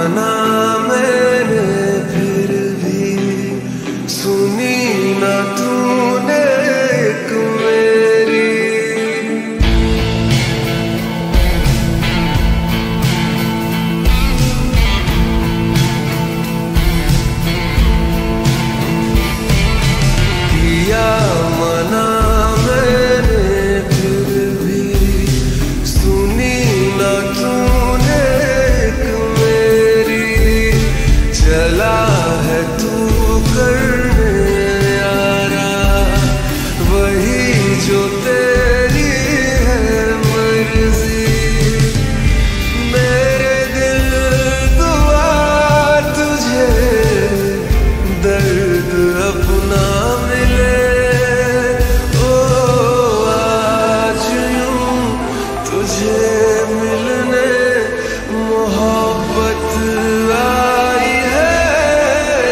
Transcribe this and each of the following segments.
मना मैंने फिर भी सुनी ना तूने एक मेरी। किया मना मैंने फिर भी सुनी ना तूने एक मेरी। चला है तू करने यारा वही जो तेरी है मर्जी। मेरे दिल दुआ तुझे दर्द अपना मिले। ओ आज यूं तुझे मिलने मोहब्बत आई है।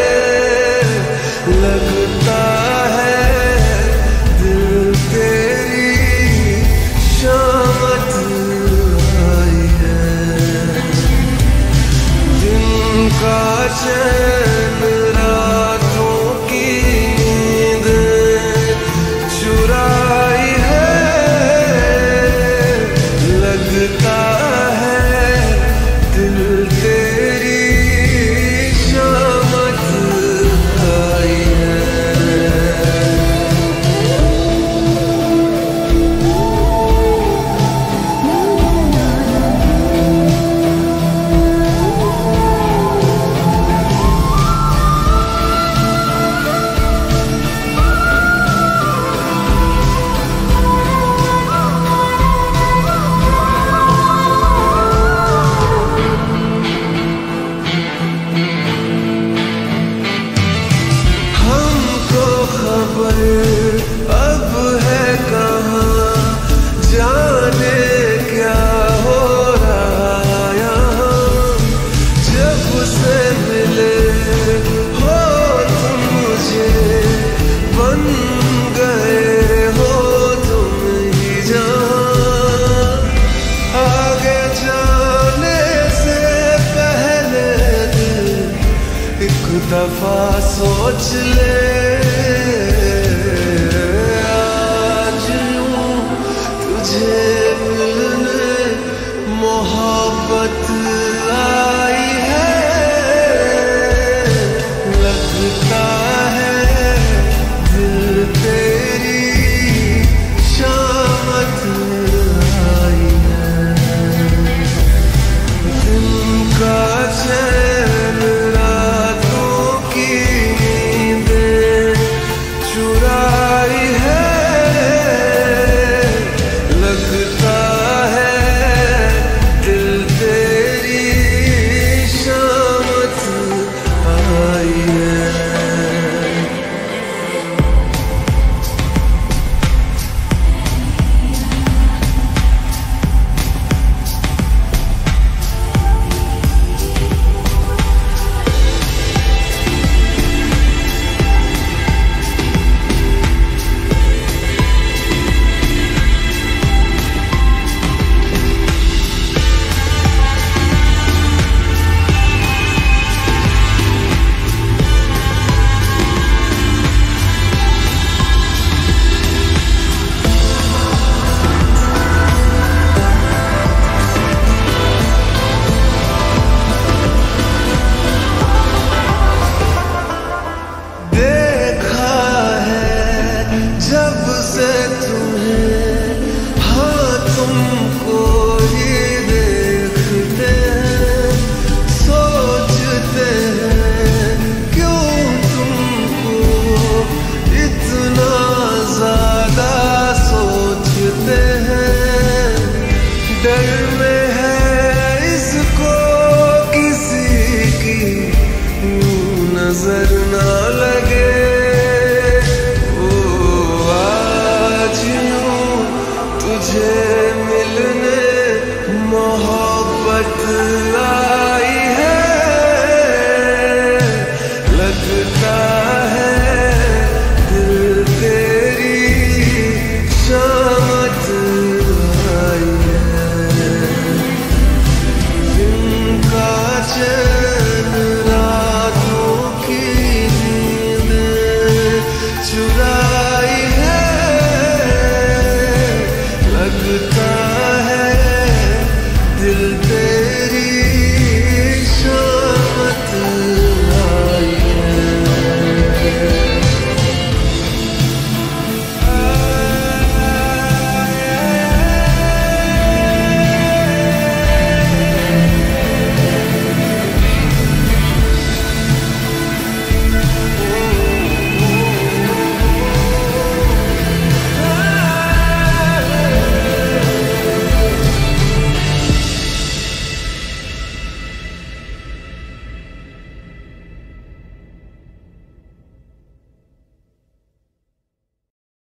लगता है दिल तेरी शामत आई है। दिन का चैन रातों की नींद चुराई है। लगता है दिल तेरी शामत आई है। हमको खबर अब है कहाँ जाने क्या हो रहा यहाँ। जब से मिले हो तुम मुझे बन गए हो तुम ही जहाँ। आगे जाने से पहले दिल एक दफा सोच ले। आज यूं तुझे मिलने मोहब्बत आई है। लगता है दिल तेरी शामत आई है। दिन का चैन रातों की नींदें चुराई है। लगता है दिल तेरी शामत आई है। देखा है जब से तुम्हें, हाँ तुमको ही देखते हैं। सोचते हैं क्यों तुमको इतना ज्यादा सोचते हैं। डर में है इसको किसी की यूं नजर ना लगे। ओ आज यूं तुझे मिलने मोहब्बत